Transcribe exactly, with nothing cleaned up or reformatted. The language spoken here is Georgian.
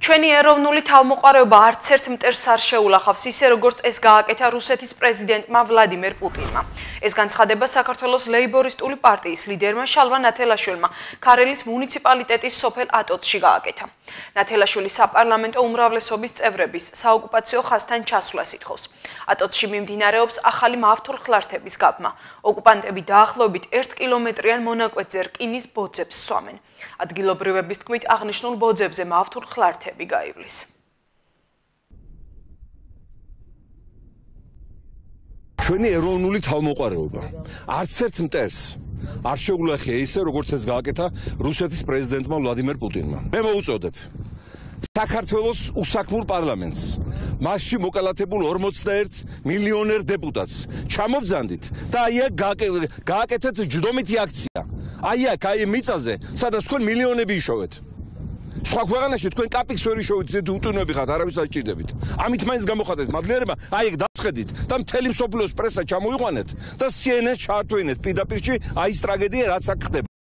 ჩვენი ეროვნული თავმოყარეობა არც ერთ მტერს არ შეულახავს, ისე როგორც ეს გააკეთა რუსეთის პრეზიდენტმა ვლადიმერ პუტინმა. ეს განცხადება საქართველოს ლეიბორისტული პარტიის ლიდერმა შალვა ნათელაშვილმა ქარელის მუნიციპალიტეტის სოფელ ატოცში გააკეთა. ნათელაშვილი საპარლამენტო უმრავლესობის წევრების საოკუპაციო ხაზთან ჩასვლას ითხოვს. ატოცში მიმდინარეობს ახალი მავთულხლართების გაბმა. ოკუპანტები დაახლოებით ერთ კილომეტრიან მონაკვეთზე რკინის ბოძებს სვამენ. ადგილობრივების თქმით, აღნიშნულ ბოძებზე მავთულხლართები გაივლის. ჩვენი ეროვნული თავმოყარეობა არც ერთ მტერს არ შეულახია ისე, როგორც ეს გააკეთა რუსეთის პრეზიდენტმა ვლადიმერ პუტინმა. მე მოუწოდებ საქართველოს უსაქმურ პარლამენტს, მასში მოკალათებულ ორმოცდაერთ მილიონერ დეპუტატს ჩამობძანდით და აი აქ გააკეთეთ ჯდომითი აქცია. აი აქ, აი მიწაზე, სადაც თქვენ მილიონები იშოვეთ. სხვა ქვეყანაში თქვენ კაპიკს ვერ იშოვით, ზედ უტუნები ხართ, არავის არ სჭირდებით. ამით მაინც გამოხატეთ მადლიერება, აი ეგ დაწყედით და მთელი მსოფლიოს პრესა ჩამოიყვანეთ და სიენ ენს ჩაართვენეთ პირდაპირში აი ეს ტრაგედია, რაც აქ ხდება.